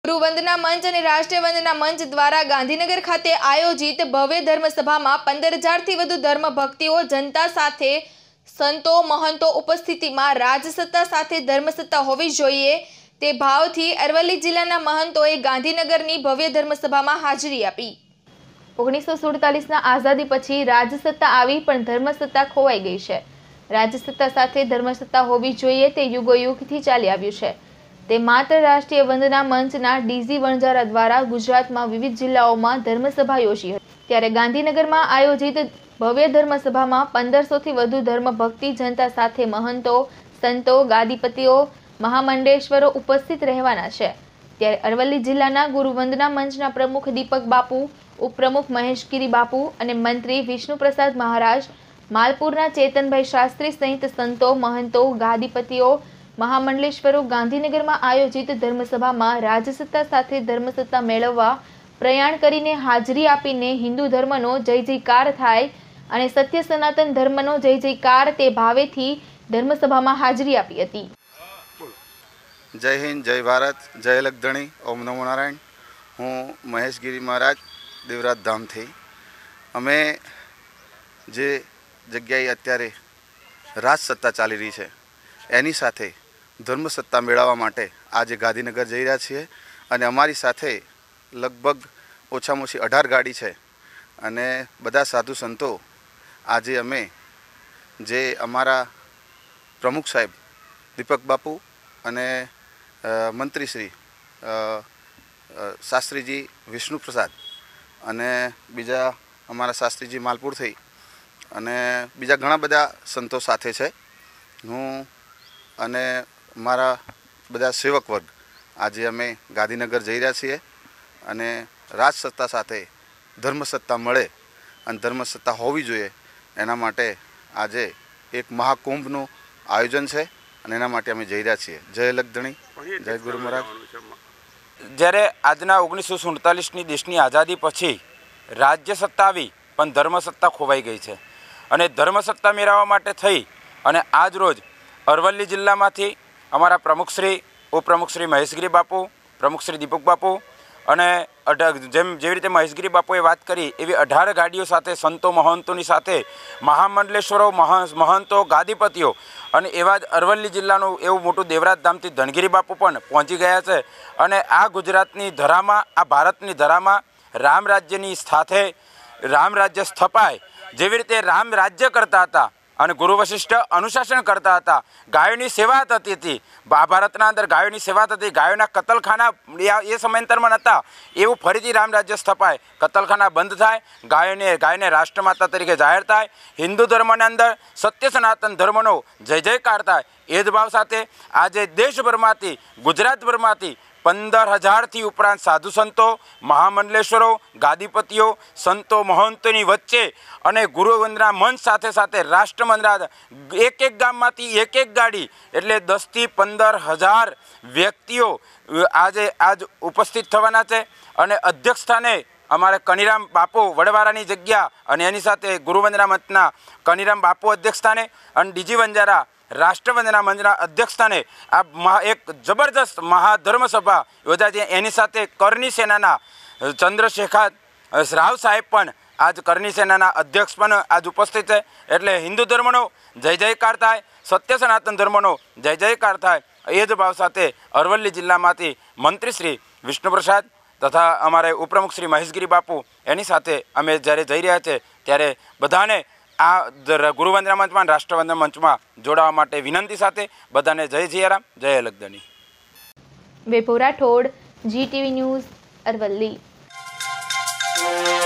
गुरु वंदना मंच और राष्ट्रीय वंदना मंच द्वारा गांधीनगर खाते आयोजित भव्य धर्मसभा में 15,000 थी वधु धर्म भक्तिओ जनता साथे संतो महंतो उपस्थिति में राजसत्ता साथे धर्मसत्ता होवी जोईए ते भावथी अरवली जिल्लाना महंतोए गांधीनगरनी भव्य धर्मसभा में हाजरी आपी। 1947 ना आजादी पछी राजसत्ता आवी पण धर्मसत्ता खोवाई गई है। राजसत्ता साथे धर्मसत्ता होवी जोईए ते युगोयुगथी चाली आव्युं छे। ते मात्र राष्ट्रीय वंदना मंचना डीजी वणजारा द्वारा गुजरातमां विविध जिल्लाओमां धर्मसभा योजी हती। त्यारे गांधीनगरमां आयोजित भव्य धर्मसभामां 1500 थी वधु धर्मभक्ति जनता साथे महंतो, संतो, गादीपतिओ, महामंडलेश्वरो उपस्थित रहेवाना छे। त्यारे अरवली जिल्लाना गुरु वंदना मंचना प्रमुख दीपक बापू, उपप्रमुख महेशगिरी बापू अने मंत्री विष्णुप्रसाद महाराज, मालपुરના ચેતનભાઈ શાસ્ત્રી સહિત સંતો, महंतो, गादीपतिओ, महामंडलेश्वरो गांधीनगरमां आयोजित धर्मसभामां राजसत्ता साथे धर्मसत्ता मेळववा प्रयाण करीने हाजरी आपीने हिंदू धर्मनो जय जयकार थाय अने सत्य सनातन धर्मनो जय जयकार ते भावेथी धर्मसभामां हाजरी आपी हती। जय हिंद, जय भारत, जय लखधणी, ओम नमो नारायण। हूँ महेशगिरी महाराज देवराज धाम थी। अमे जे जग्याए अत्यारे राजसत्ता चाली रही है एनी साथे धर्मसत्ता मेळववा माटे आज गांधीनगर जई रह्या छीए अने अमारी साथे लगभग ओछामां ओછી 18 गाड़ी है अने बधा साधु संतो आजे अमे जे अमारा प्रमुख साहेब दीपक बापू अने मंत्री श्री शास्त्रीजी विष्णु प्रसाद अने बीजा अमारा शास्त्रीजी मालपुर थी अने बीजा घणा बधा संतो साथे छे। हूँ अने मारा बधा सेवक वर्ग आजे अमे गांधीनगर जई रह्या छीए अने राजसत्ता साथे धर्मसत्ता मळे अने धर्मसत्ता होवी जोईए एना माटे आजे एक महाकुंभनुं आयोजन छे अने एना माटे अमे जई रह्या छीए। जय लखधणी, जय गुरु महाराज। જ્યારે આજના 1947ની દેશની આઝાદી પછી રાજ્ય સત્તા આવી પણ ધર્મસત્તા ખોવાઈ ગઈ છે અને ધર્મસત્તા મેળવવા માટે થઈ અને આજ રોજ અરવલ્લી જિલ્લામાંથી અમારા પ્રમુખશ્રી, ઉપપ્રમુખશ્રી મહેશગીરી બાપુ, પ્રમુખશ્રી દીપક બાપુ અને જેવી રીતે મહેશગીરી બાપુએ વાત કરી એવી 18 ગાડીઓ સાથે સંતો મહંતોની સાથે મહામંડલેશ્વરો, મહંતો, ગાદીપતિઓ અને એવા જ અરવલ્લી જિલ્લાનું એવું મોટું દેવરાજ ધામથી ધનગીરી બાપુ પણ પહોંચી ગયા છે અને આ ગુજરાતની ધરામાં, આ ભારતની ધરામાં રામ રાજ્યની સાથે રામ રાજ્ય સ્થપાય જેવી રીતે રામ રાજ્ય કરતા હતા અને ગુરુ વશિષ્ઠ અનુશાસન કરતા હતા, ગાયોની સેવા થતી હતી, મહાભારતના અંદર ગાયોની સેવા થતી, ગાયોના કતલખાના એ સમયાંતરમાં નહોતા, એવું ફરીથી રામ રાજ્ય સ્થપાય, કતલખાના બંધ થાય, ગાયને રાષ્ટ્રમાતા તરીકે જાહેર થાય, હિન્દુ ધર્મના અંદર સત્ય સનાતન ધર્મનો જય જયકાર થાય એ જ ભાવ સાથે આજે દેશભરમાંથી, ગુજરાતભરમાંથી 15,000 થી ઉપરાંત સાધુ સંતો, મહામંડલેશ્વરો, ગાદીપતિઓ, સંતો મહંતોની વચ્ચે અને ગુરુ વંદના મંચ સાથે સાથે રાષ્ટ્રમંડળ એક ગામમાંથી એક ગાડી એટલે 10 થી 15,000 વ્યક્તિઓ આજ ઉપસ્થિત થવાના છે અને અધ્યક્ષ સ્થાને અમારે કનીરામ બાપુ વડવારાની જગ્યા અને એની સાથે ગુરુ વંદના મંચના કનીરામ બાપુ અધ્યક્ષ સ્થાને અને ડીજી વંજારા રાષ્ટ્રવંદના મંચના અધ્યક્ષ સ્થાને આ એક જબરદસ્ત મહાધર્મસભા યોજાય છે। એની સાથે કરણી સેનાના ચંદ્રશેખર રાવ સાહેબ પણ આજ કરણી સેનાના અધ્યક્ષ પણ આજ ઉપસ્થિત છે। એટલે હિન્દુ ધર્મનો જય જયકાર થાય, સત્ય સનાતન ધર્મનો જય જયકાર થાય એ જ ભાવ સાથે અરવલ્લી જિલ્લામાંથી મંત્રી શ્રી વિષ્ણુપ્રસાદ તથા અમારે ઉપપ્રમુખ શ્રી મહેશગીરી બાપુ એની સાથે અમે જ્યારે જઈ રહ્યા છે ત્યારે બધાને આ ગુરુ વંદના મંચમાં, રાષ્ટ્રવંદના મંચમાં જોડાવા માટે વિનંતી સાથે બધાને જય સિયારામ, જય લખધણી। વેપો રાઠોડ, GTV ન્યૂઝ, અરવલ્લી।